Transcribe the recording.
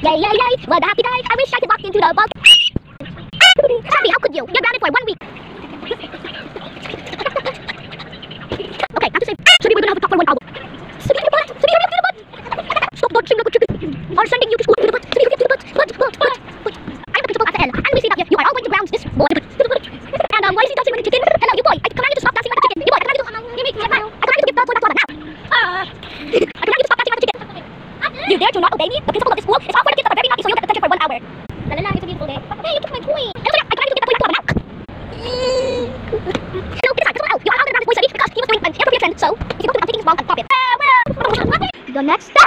Yay, yay, yay. What a happy day. I wish I could walk into the bug. Happy, how could you? You're grounded for 1 week. Okay, I have to say, Sibby, we're gonna have a talk for 1 hour. Sibby, your butt. Sibby, hurry up to the butt. Stop dodging like a chicken. Are sending you to school to the butt. Sibby, hurry up to the butt. Butt. I am the principal at the L, and we see that you are all going to ground this boy. And why is he dancing like a chicken? Hello, you boy. I command you to stop dancing like a chicken. You boy, I command you to give birth to a now. I command you to stop dancing like a chicken. You dare to not obey me? The principal of this school is off for the kids that are very naughty, so you'll get detention for 1 hour. It's a beautiful day. Hey, you took my toy. And also, I command you to get the toy now. Hello, get aside. Principal L. You are allowed to ground this boy study because he was doing an inappropriate trend. So, if you go to him, I'm taking his ball and pop it. The next step.